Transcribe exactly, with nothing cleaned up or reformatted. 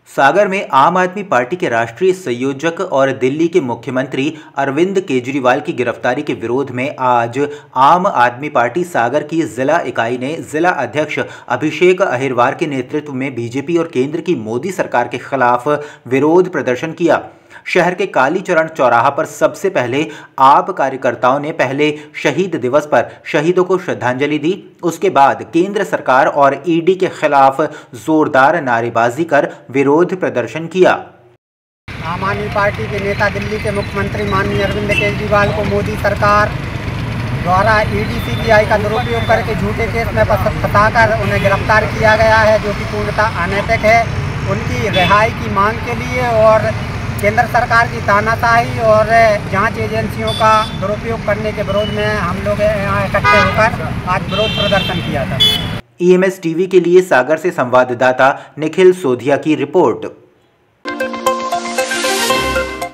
सागर में आम आदमी पार्टी के राष्ट्रीय संयोजक और दिल्ली के मुख्यमंत्री अरविंद केजरीवाल की गिरफ्तारी के विरोध में आज आम आदमी पार्टी सागर की जिला इकाई ने जिला अध्यक्ष अभिषेक अहिरवार के नेतृत्व में बीजेपी और केंद्र की मोदी सरकार के खिलाफ विरोध प्रदर्शन किया। शहर के कालीचरण चौराहा पर सबसे पहले आप कार्यकर्ताओं ने पहले शहीद दिवस पर शहीदों को श्रद्धांजलि दी। उसके बाद केंद्र सरकार और ईडी के खिलाफ जोरदार नारेबाजी कर विरोध प्रदर्शन किया। आम आदमी पार्टी के नेता दिल्ली के मुख्यमंत्री माननीय अरविंद केजरीवाल को मोदी सरकार द्वारा ईडी सीबीआई का दुरुपयोग करके झूठे केस में फंसाकर उन्हें गिरफ्तार किया गया है, जो कि पूर्णतः अनैतिक है। उनकी रिहाई की मांग के लिए और केंद्र सरकार की तानाशाही और जांच एजेंसियों का दुरुपयोग करने के विरोध में हम लोग यहाँ इकट्ठे होकर आज विरोध प्रदर्शन किया था। ई एम एस टीवी के लिए सागर से संवाददाता निखिल सोधिया की रिपोर्ट।